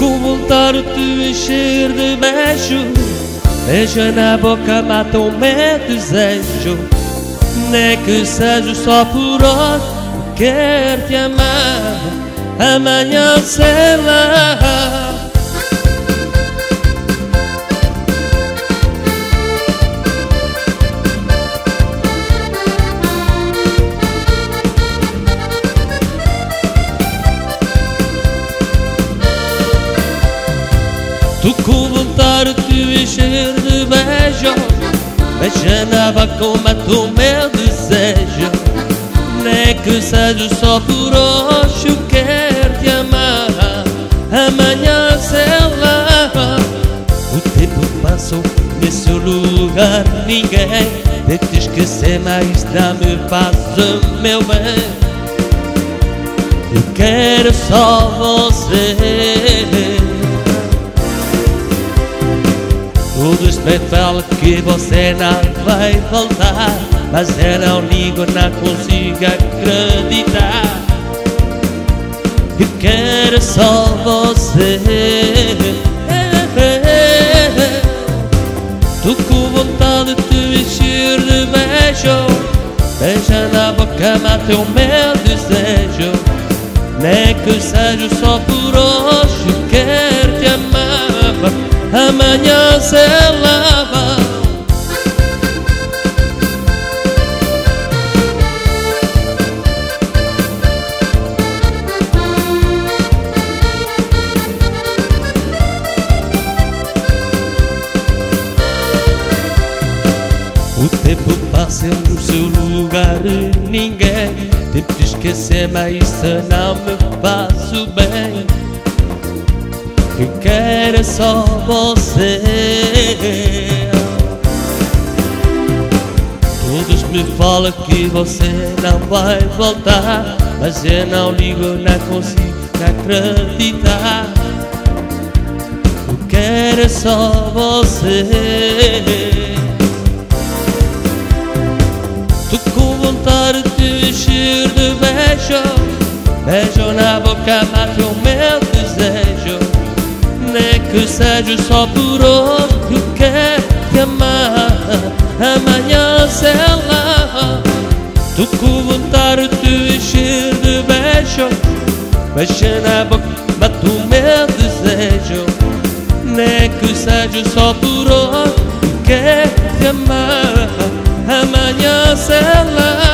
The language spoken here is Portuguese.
com vontade de te encher de beijo. Beijo na boca mata o meu desejo. Nem que seja só por hoje, quero te amar, amanhã sei lá. Tô com vontade de te encher de beijo. Beijo na boca mata o meu desejo. Nem que seja só por hoje, eu quero te amar, amanhã sei lá. O tempo passou nesse lugar, ninguém de te esquecer, mas não me faz o meu bem. Eu quero só você. Todos me falam que você não vai voltar, mas eu não ligo, não consigo acreditar. Eu quero só você. Tô com vontade de te encher de beijo. Beijo na boca mata o meu desejo. Nem que seja só por hoje, eu quero te amar, amanhã sei lá. O tempo passa no seu lugar, ninguém tenta te esquecer, mas isso não me faz o bem. Eu quero só você. Todos me falam que você não vai voltar, mas eu não ligo, não consigo acreditar. Eu quero só você. Tô com vontade de te encher de beijo. Beijo na boca mata o meu desejo. Nem que seja só por hoje, eu quero te amar, amanhã sei lá. Tô com vontade de te encher de beijo. Beijo na boca mata o meu desejo. Nem que seja só por hoje, eu quero te amar, amanhã sei lá.